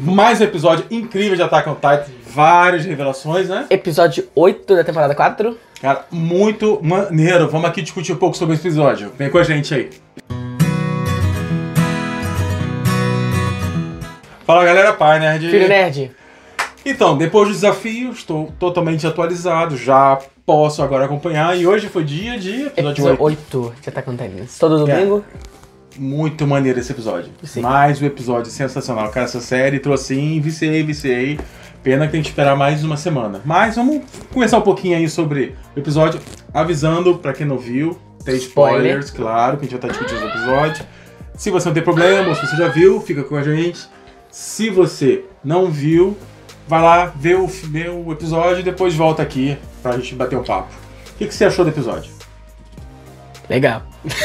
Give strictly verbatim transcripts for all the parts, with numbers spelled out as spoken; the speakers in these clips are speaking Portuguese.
Mais um episódio incrível de Attack on Titan. Várias revelações, né? Episódio oito da temporada quatro. Cara, muito maneiro. Vamos aqui discutir um pouco sobre esse episódio. Vem com a gente aí. Fala, galera. Pai Nerd. Filho Nerd. Então, depois do desafio, estou totalmente atualizado. Já posso agora acompanhar. E hoje foi dia de episódio Episódio oito de Attack on Titan. Todo domingo. É. Muito maneiro esse episódio. Sim. Mais um episódio sensacional. Cara, essa série trouxe assim, viciei, viciei. Pena que tem que esperar mais uma semana. Mas vamos conversar um pouquinho aí sobre o episódio. Avisando, pra quem não viu, tem spoilers, Spoiler. Claro, que a gente vai estar discutindo o episódio. Se você não tem problema, ou se você já viu, fica com a gente. Se você não viu, vai lá, vê o, vê o episódio e depois volta aqui pra gente bater um papo. O que, que você achou do episódio? Legal.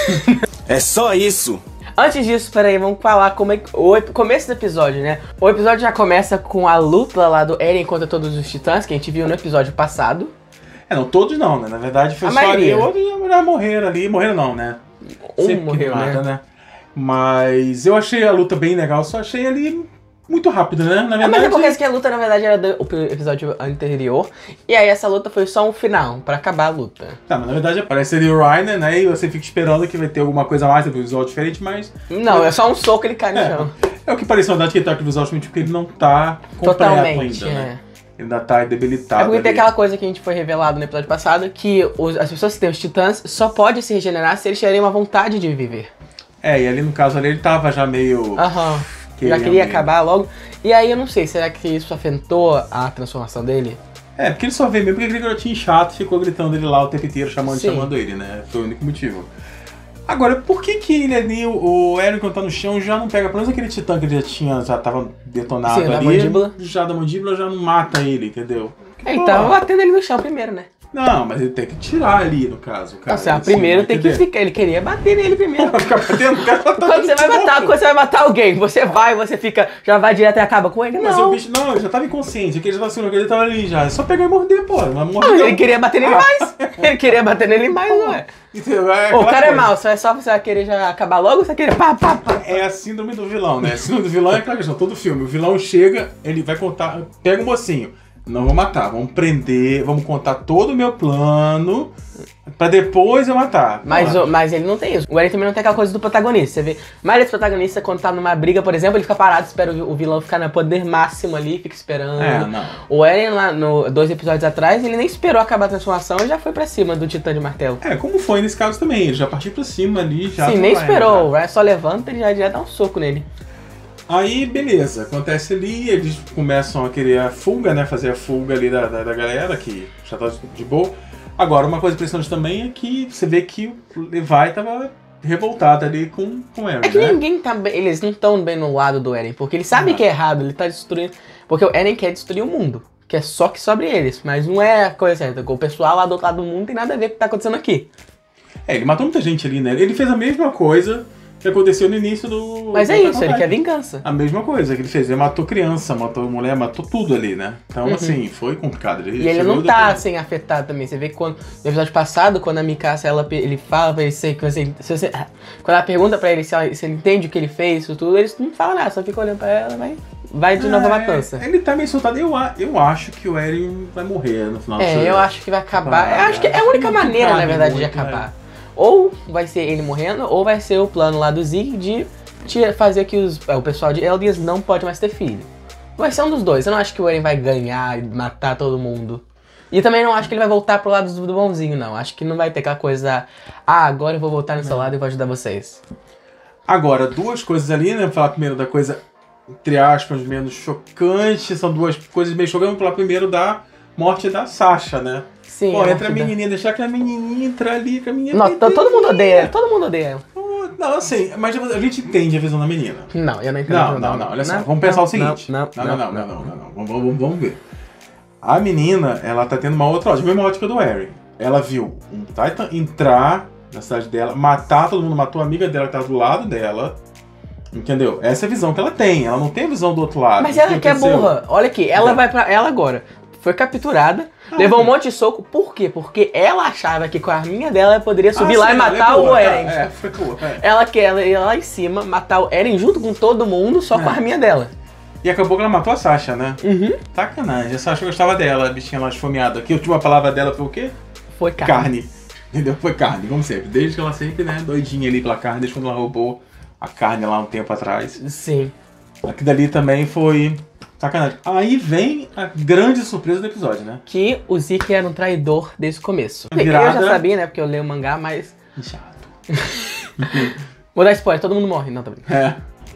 É só isso. Antes disso, peraí, vamos falar como é que... O começo do episódio, né? O episódio já começa com a luta lá do Eren contra todos os titãs, que a gente viu no episódio passado. É, não, todos não, né? Na verdade foi a só maioria. ali. Outros já morreram ali. Morreram não, né? Um Sempre morreu, mata, né? né? Mas eu achei a luta bem legal, só achei ali muito rápido, né? Na É, verdade... mas é porque que a luta, na verdade, era do episódio anterior. E aí essa luta foi só um final, pra acabar a luta. Tá, mas na verdade aparece ali o Reiner, né? E você fica esperando que vai ter alguma coisa a mais, um visual diferente, mas... Não, é só um soco e ele cai no É, chão. é o que parece, na verdade, que ele tá com o visual diferente, porque ele não tá completo Totalmente, ainda, é. né? Ele ainda tá debilitado. É porque tem ali. aquela coisa que a gente foi revelado no episódio passado, que os, as pessoas que têm os titãs só podem se regenerar se eles tiverem uma vontade de viver. É, e ali no caso ali ele tava já meio... Aham. Querendo Já queria mesmo. acabar logo. E aí eu não sei, será que isso afetou a transformação dele? É, porque ele só veio mesmo porque aquele garotinho chato ficou gritando ele lá o tempo inteiro, chamando, Sim. chamando ele, né? Foi o único motivo. Agora, por que que ele ali, o, o Eren quando tá no chão, já não pega, pelo menos aquele titã que ele já tinha, já tava detonado Sim, ali. da mandíbula. Já da mandíbula já não mata ele, entendeu? É, ele Pô, tava batendo ele no chão primeiro, né? Não, mas ele tem que tirar ali, no caso, cara. Nossa, Assim, primeiro tem que entendeu? ficar, ele queria bater nele primeiro. Vai ficar batendo, o cara tá Quando você vai matar, quando você vai matar alguém, você vai, você fica, já vai direto e acaba com ele? Mas Não. o bicho, não, ele já tava inconsciente, aquele já tava segurando, ele tava ali já. É só pegar e morder, pô. Mas Não, morder. ele queria bater nele mais. Ele queria bater nele mais, não é? Entendeu? É Ô, o aquela cara é coisa. mau, só é só você vai querer já acabar logo ou você vai querer pá, pá, pá? É a síndrome do vilão, né? A síndrome do vilão é aquela questão, todo filme. O vilão chega, ele vai contar, pega o mocinho. Não vou matar, vamos prender, vamos contar todo o meu plano pra depois eu matar. Mas, Ah, o- mas ele não tem isso. O Eren também não tem aquela coisa do protagonista. Você vê, mais esse protagonista, quando tá numa briga, por exemplo, ele fica parado, espera o o vilão ficar no poder máximo ali, fica esperando. É, não. O Eren, lá no dois episódios atrás, ele nem esperou acabar a transformação e já foi pra cima do Titã de Martelo. É, como foi nesse caso também, ele já partiu pra cima ali, já... Sim, nem vai, esperou. O já. Ryan só levanta e já, já dá um soco nele. Aí, beleza, acontece ali, eles começam a querer a fuga, né? Fazer a fuga ali da, da, da galera, que já tá de boa. Agora, uma coisa impressionante também é que você vê que o Levi tava revoltado ali com, com o Eren, É que né? ninguém tá bem, eles não estão bem no lado do Eren, porque ele sabe Não. que é errado, ele tá destruindo. Porque o Eren quer destruir o mundo, que é só que sobre eles, mas não é a coisa certa. O pessoal lá do outro lado do mundo tem nada a ver com o que tá acontecendo aqui. É, ele matou muita gente ali, né? Ele fez a mesma coisa que aconteceu no início do... Mas do é Attack on isso, ele Titan. quer vingança. A mesma coisa que ele fez, ele matou criança, matou mulher, matou tudo ali, né? Então, assim, foi complicado. Uhum. E ele chegou não tá depois- assim afetado também. Você vê que quando, no episódio passado, quando a Mikasa, ela, pe- ele fala pra ele se, que você, se você. Quando ela pergunta pra ele se, ela- se ele entende o que ele fez, isso tudo, eles não falam nada, só fica olhando pra ela e vai, vai de novo a É, matança. Ele tá meio soltado. Eu, a- eu acho que o Eren vai morrer no final É, dessa- eu acho que vai acabar. Ah, Eu acho que é a acho única que não maneira, cabe na verdade, de muito, né? acabar. Ou vai ser ele morrendo, ou vai ser o plano lá do Zig de tira- fazer que os, o pessoal de Eldias não pode mais ter filho. Vai ser um dos dois. Eu não acho que o Eren vai ganhar e matar todo mundo. E também não acho que ele vai voltar pro lado do, do bonzinho, não. Acho que não vai ter aquela coisa, ah, agora eu vou voltar no seu lado e vou ajudar vocês. Agora, duas coisas ali, né? Vou falar primeiro da coisa, entre aspas, menos chocante. São duas coisas meio chocantes. Vamos falar primeiro da morte da Sasha, né? Sim, Pô, a entra a morte da- menininha, deixar aquela menininha entrar ali com a menina. Não, to- todo mundo odeia ela, todo mundo odeia ela. Pô, Não, assim, mas a gente entende a visão da menina. Não, eu não entendo. Não, não, não, olha só, vamos pensar o seguinte. Não, não, não, não, não, não, não, Vamos, vamos, vamos ver. A menina, ela tá tendo uma outra ótica, a mesma ótica do Eren. Ela viu um Titan entrar na cidade dela, matar todo mundo, matou a amiga dela que tava do lado dela. Entendeu? Essa é a visão que ela tem. Ela não tem a visão do outro lado. Mas do ela que é aconteceu. burra. Olha aqui, ela É. vai pra. Ela agora foi capturada, Ah, levou um sim. monte de soco. Por quê? Porque ela achava que com a arminha dela ela poderia subir Ah, lá sim, e ela é matar boa, o tá? Eren. É, foi boa. É. Ela quer ela ir lá em cima, matar o Eren junto com todo mundo, só com a É. arminha dela. E acabou que ela matou a Sasha, né? Uhum. Sacanagem. A Sasha gostava dela, a bichinha lá esfomeada. Que a última palavra dela foi o quê? Foi carne. Carne. Entendeu? Foi carne, como sempre. Desde que ela sempre, né, doidinha ali pela carne, desde quando ela roubou a carne lá um tempo atrás. Sim. Aqui dali também foi sacanagem. Aí vem a grande surpresa do episódio, né? Que o Zeke era um traidor desde o começo. Virada. Eu já sabia, né? Porque eu leio o mangá, mas... Chato. Vou dar spoiler, todo mundo morre. Não, tá brincando. É.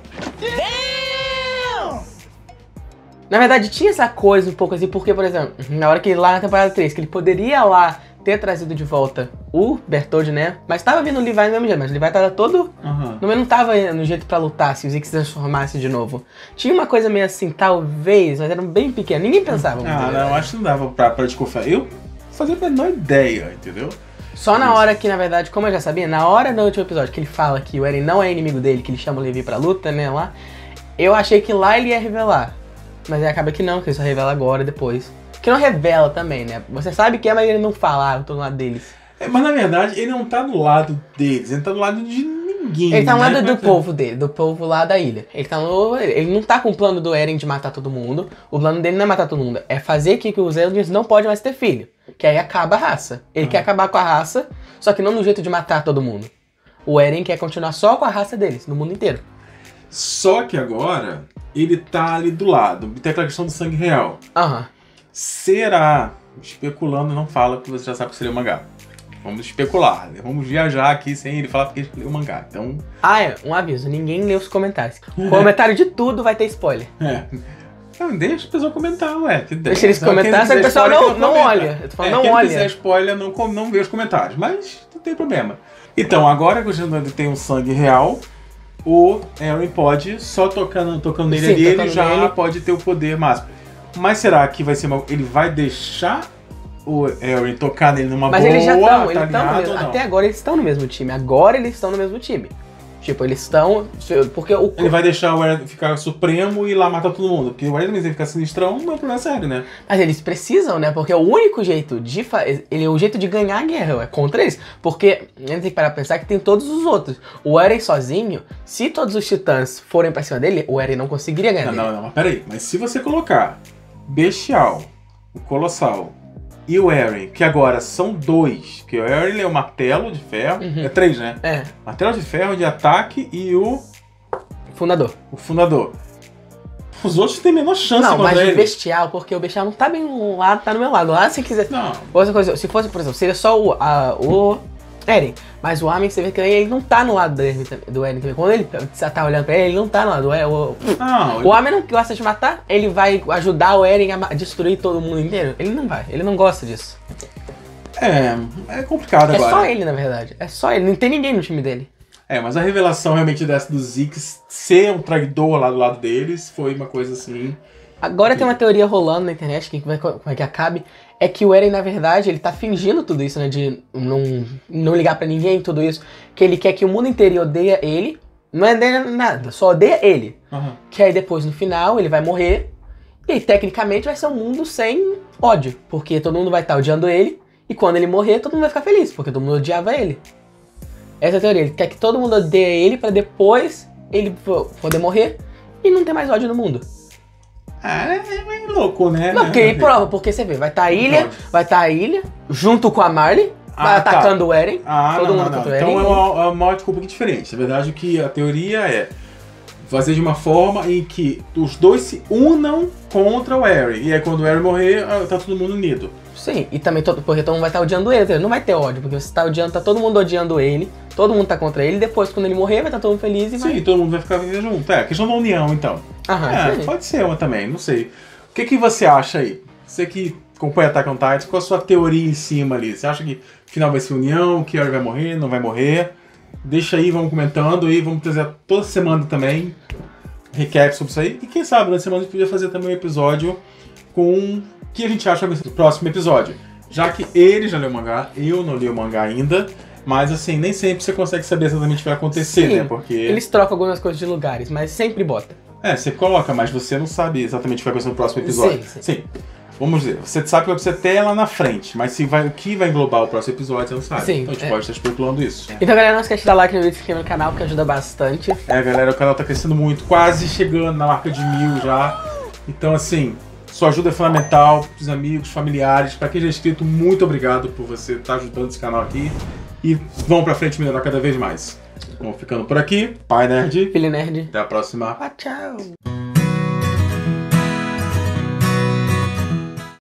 Na verdade, tinha essa coisa um pouco assim, porque, por exemplo, na hora que lá na temporada três, que ele poderia lá ter trazido de volta o Bertholdt, né? Mas tava vindo o Levi no mesmo jeito, mas o Levi tava todo... Uhum. Não, não tava no jeito pra lutar, se o Zeke se transformasse de novo. Tinha uma coisa meio assim, talvez, mas era bem pequeno, ninguém pensava. Ah, não, acho que não dava pra, pra desconfiar. Eu fazia a menor ideia, entendeu? Só na hora que, na verdade, como eu já sabia, na hora do último episódio que ele fala que o Eren não é inimigo dele, que ele chama o Levi pra luta, né, lá, eu achei que lá ele ia revelar. Mas aí acaba que não, que ele só revela agora, depois. Que não revela também, né? Você sabe que é, mas ele não fala, ah, eu tô do lado deles. É, mas na verdade, ele não tá do lado deles, ele tá do lado de ninguém. Ele tá no né? lado do povo dele, do povo lá da ilha. Ele tá no. Ele não tá com o plano do Eren de matar todo mundo. O plano dele não é matar todo mundo, é fazer que, que os Eldians não podem mais ter filho. Que aí acaba a raça. Ele ah. quer acabar com a raça, só que não no jeito de matar todo mundo. O Eren quer continuar só com a raça deles, no mundo inteiro. Só que agora, ele tá ali do lado. Tem aquela questão do sangue real. Aham. Uhum. Será? Especulando, não fala, porque você já sabe que seria o mangá. Vamos especular, né? Vamos viajar aqui sem ele falar porque ele leu o mangá. Então... Ah, é, um aviso, ninguém lê os comentários. Comentário de tudo vai ter spoiler. É. Não, deixa o pessoal comentar, ué. Que deixa eles comentar, só que o pessoal não, não olha. Eu tô falando, é, não quem olha. Se quiser spoiler, não, não vê os comentários. Mas não tem problema. Então, agora que o Xandão tem um sangue real, o Eren pode, só tocando, tocando nele Sim, ali, tocando ele já nele. pode ter o poder máximo. Mas será que vai ser uma... Ele vai deixar o Eren tocar nele numa Mas boa, eles já estão, eles tá estão no ligado, mesmo, ou não? até agora eles estão no mesmo time. Agora eles estão no mesmo time. Tipo, eles estão... Porque o... Ele vai deixar o Eren ficar supremo e ir lá matar todo mundo. Porque o Eren também, se ele ficar sinistrão, não é um problema sério, né? Mas eles precisam, né? Porque o único jeito de fazer... Ele é o jeito de ganhar a guerra, é contra eles. Porque a gente tem que parar pra pensar que tem todos os outros. O Eren sozinho, se todos os titãs forem pra cima dele, o Eren não conseguiria ganhar Não, dele. não, não, mas peraí. Mas se você colocar Bestial, o Colossal e o Eren, que agora são dois, que o Eren é o martelo de ferro, Uhum. é três, né? É, Martelo de ferro de ataque e o, fundador. o fundador. Os outros têm menor chance Não, contra mas o ele. bestial, porque o bestial não tá bem lá, tá no meu lado. Lá se quiser... Não. Outra coisa, se fosse, por exemplo, seria só o, a, o Eren. Mas o Armin, você vê que ele não tá no lado do Eren, do Eren também. Quando ele tá olhando pra ele, ele não tá no lado do Eren. O, Não, o Armin não gosta de matar, ele vai ajudar o Eren a ma- destruir todo mundo inteiro. Ele não vai, ele não gosta disso. é, é complicado É agora. só ele, na verdade. É só ele, não tem ninguém no time dele. É, mas a revelação realmente dessa do Zeke ser um traidor lá do lado deles foi uma coisa assim... Agora tem uma teoria rolando na internet, que como é, como é que acabe, é que o Eren, na verdade, ele tá fingindo tudo isso, né, de não, não ligar pra ninguém, tudo isso, que ele quer que o mundo inteiro odeia ele, não é odeia nada, só odeia ele. Uhum. Que aí depois, no final, ele vai morrer, e aí, tecnicamente vai ser um mundo sem ódio, porque todo mundo vai estar odiando ele, e quando ele morrer, todo mundo vai ficar feliz, porque todo mundo odiava ele. Essa é a teoria, ele quer que todo mundo odeie ele, pra depois ele poder morrer, e não ter mais ódio no mundo. Ah, é meio louco, né? Não, porque aí prova, porque você vê, vai estar a ilha, vai estar a ilha, junto com a Marley, Ah, vai tá. atacando o Eren, Ah, todo não, mundo não, não. contra o Então Eren. é uma, é uma ótica um pouco diferente. Na verdade, o que a teoria é fazer de uma forma em que os dois se unam contra o Eren. E aí quando o Eren morrer, tá todo mundo unido. Sim, e também todo, porque todo mundo vai estar odiando ele, entendeu? Não vai ter ódio, porque você tá odiando, tá todo mundo odiando ele, todo mundo tá contra ele, depois quando ele morrer vai estar todo mundo feliz e vai... Sim, todo mundo vai ficar vivendo junto. É, questão da união, então. Aham, É, isso aí. pode ser uma também, não sei. O que, que você acha aí? Você que acompanha Attack on Titan, qual a sua teoria em cima ali? Você acha que no final vai ser união, que o Eren vai morrer, não vai morrer? Deixa aí, vamos comentando aí, vamos trazer toda semana também recap sobre isso aí. E quem sabe, na semana a gente podia fazer também um episódio com o que a gente acha do próximo episódio. Já que ele já leu o mangá, eu não li o mangá ainda, mas assim, nem sempre você consegue saber exatamente o que vai acontecer, Sim, né? Porque... eles trocam algumas coisas de lugares, mas sempre bota. É, você coloca, mas você não sabe exatamente o que vai acontecer no próximo episódio. Sim, sim. vamos dizer, você sabe o que você tem lá na frente, mas se vai, o que vai englobar o próximo episódio, você não sabe. Sim, então a gente é. pode estar especulando isso. Então, galera, não esquece de dar like no vídeo e se inscrever no canal, que ajuda bastante. É, galera, o canal tá crescendo muito, quase chegando na marca de mil já. Então, assim, sua ajuda é fundamental pros amigos, familiares. Pra quem já é inscrito, muito obrigado por você estar ajudando esse canal aqui. E vamos pra frente melhorar cada vez mais. Vamos ficando por aqui. Pai Nerd. Filho Nerd. Até a próxima. Ah, tchau.